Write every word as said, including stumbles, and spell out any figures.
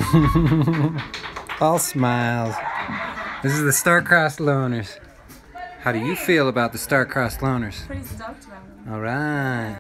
All smiles. This is the Star-Crossed Loners. How do you feel about the Star-Crossed Loners? Pretty stoked about them. All right.